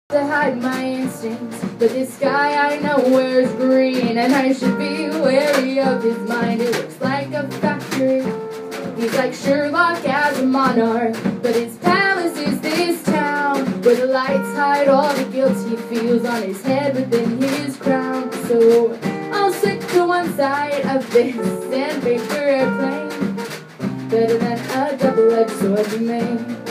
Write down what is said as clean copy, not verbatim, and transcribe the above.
To hide my instincts, but this guy I know wears green, and I should be wary of his mind. It looks like a factory. He's like Sherlock as a monarch, but his palace is this town, where the lights hide all the guilt he feels on his head within his crown. So I'll stick to one side of this sandpaper airplane, better than a double-edged sword you made.